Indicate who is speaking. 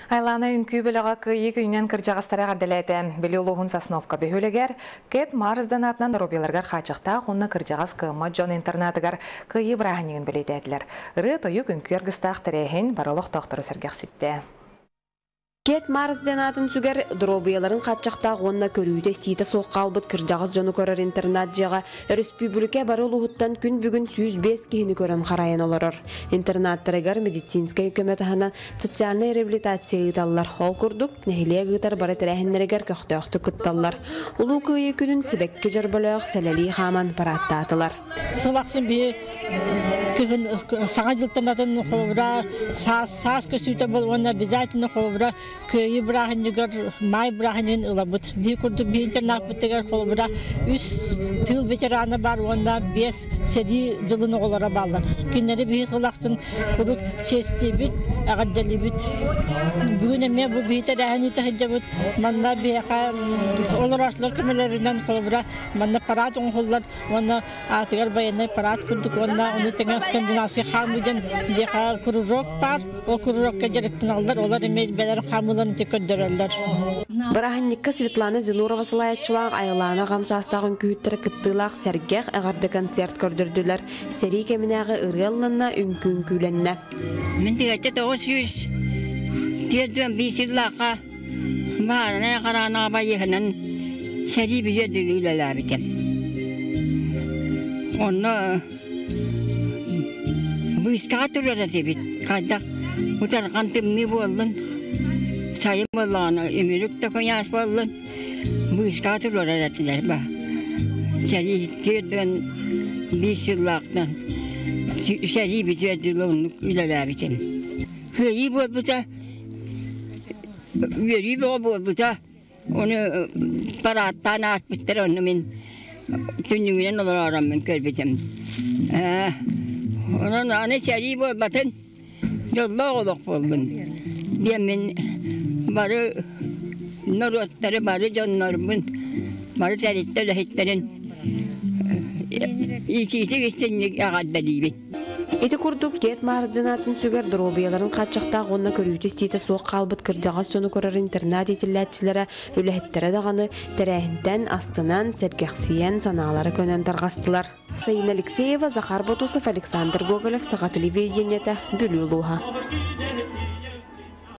Speaker 1: Айлана үнкүй біліға күйі күнінен кіржағастары ғарделәді. Білі ұлығын Сосновка бөхілігер, Кет Марсдан атынан робеларғар қачықта құнны кіржағас күйі Джон интернатығар күйі бірағынығын білейді әділер. Үрі тойы күнкі ергістақ тірейін барылық тоқтыры сәргәқсетті.
Speaker 2: Кет Марсден атын сүгер дробияларын қатчақта ғонна көрүйді стейті соққа албыт кіржағыз жоны көрір интернат жаға республика барыл ұғыттан күн бүгін 105 кейіні көрін қарайын оларыр. Интернаттарығар медицинскай көметіғынан социальный реабилитация ұйталылар. Ол күрдік нәхіле ғытар бары тәрәхінлерігер көқтіөқті күтталылар. Улу күйі күнін сібекке жырбылық сәләлі қаман параттатылар.
Speaker 3: Солақсын бей саңа жылттанатын қолыбыра саас көсүйті бұл, оны обязательно қолыбыра күйі бірағынығыр, май бірағынын ұлабыд. Бей күрдік бей интернат бұттығыр қолыбыра үс тыл ветераны бар, онда 5 сәді жылыны олара балар. Күнлері бей солақсын күрік честі біт, ағаддалі біт. Бүгін әме бұл бейті рәхіні тәхіде бұд, манна бейқа олар асылар көмелерінен қолыбыра, манна парат оңғылар, оны атығар байынай парат күрдік, онда оны тәңі скандинавский хамуден бейқа күрірок бар, ол күрірокка жеректін алдар, олар әме бәлер хамуларын тек көндірілдер.
Speaker 2: Бараханникка Светлана Зинурова салаятчылақ айылана ғамсастағын күйіттірі кіттілақ сәргеқ әғарды концерт көрдірділер. Сәрі кемінәғі ұрғылына үнкін күйленне.
Speaker 4: Мен тегетті 900 терден бейсірлаққа барына қарана байығынан сәрі бүйерділі үләлі бітем. Оны бұйысқаға тұрыр әзебет. Қайдақ ұтарған тымны болдың. Sayın Allah'ına emirlik de koyas bolun. Bu iş katılır öğrettiler ba. Seri terden bir yıllıktan. Seri bir terden ilerler bitim. Kıyı bol da. Veri bol da. Onu parattan atmışlar onu min. Tünümünden olur aramın körbecem. Onun anne seri bol batın. Yolda oluk bolun. Diyemin barı norotları barı canlarımın barı terlikler lahitlerin içisi geçtiğini ağaddalıyım.
Speaker 2: Eti kurduk Кет Марсден атын сүгер дробияларын қатшықта ғонна көрүйті стейті соқ қалбыт кіржағас жоны көрір интернат етіләтчілері өліхеттері дағаны тәрәхінден астынан сәргәқсиен саналары көнен тарғастылар. Сайын Алексеева, Захар Ботусов, Александр Гоголев, Сағат телевидениеті, Бүлі Улуға.